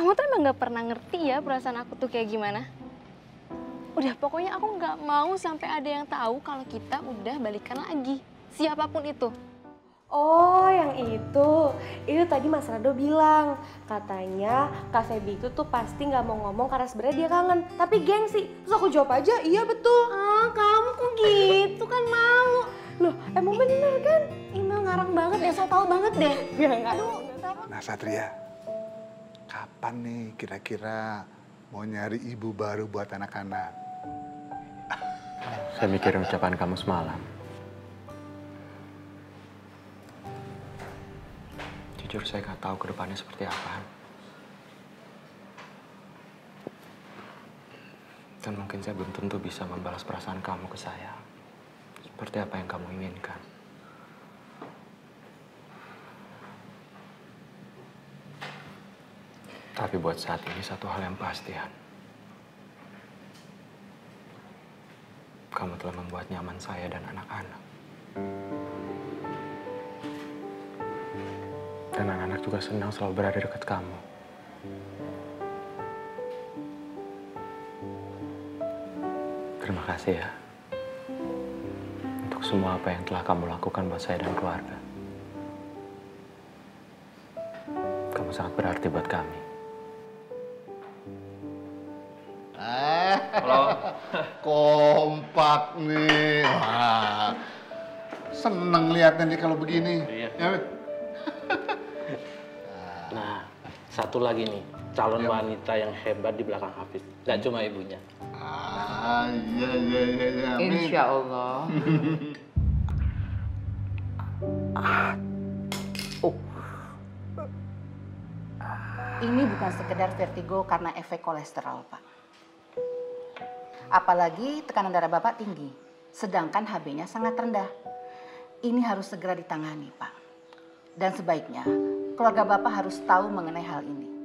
Kamu tuh emang gak pernah ngerti ya perasaan aku tuh kayak gimana. Udah pokoknya aku gak mau sampai ada yang tahu kalau kita udah balikan lagi. Siapapun itu. Oh, yang itu. Itu tadi Mas Rado bilang. Katanya Kak Feby itu tuh pasti nggak mau ngomong karena sebenarnya dia kangen. Tapi gengsi. Terus aku jawab aja, iya betul. Ah, kamu kok gitu kan malu. Loh, emang bener kan? Email ngarang banget deh, so tau banget deh. Aduh. Nah Satria, kapan nih kira-kira mau nyari ibu baru buat anak-anak? Saya mikirin ucapan kamu semalam. Jujur saya nggak tahu ke depannya seperti apa. Dan mungkin saya belum tentu bisa membalas perasaan kamu ke saya. Seperti apa yang kamu inginkan. Tapi buat saat ini satu hal yang pasti, Han. Kamu telah membuat nyaman saya dan anak-anak. Dan anak-anak juga senang selalu berada dekat kamu. Terima kasih ya. Untuk semua apa yang telah kamu lakukan buat saya dan keluarga. Kamu sangat berarti buat kami. Halo. Kompak nih. Wah. Seneng liatnya nih kalau begini. Iya. Ya, Nah, satu lagi nih, calon wanita yang hebat di belakang Hafiz. Gak cuma ibunya. iya. Amin. Insya Allah. Ini bukan sekedar vertigo karena efek kolesterol, Pak. Apalagi tekanan darah Bapak tinggi, sedangkan HB-nya sangat rendah. Ini harus segera ditangani, Pak. Dan sebaiknya keluarga Bapak harus tahu mengenai hal ini.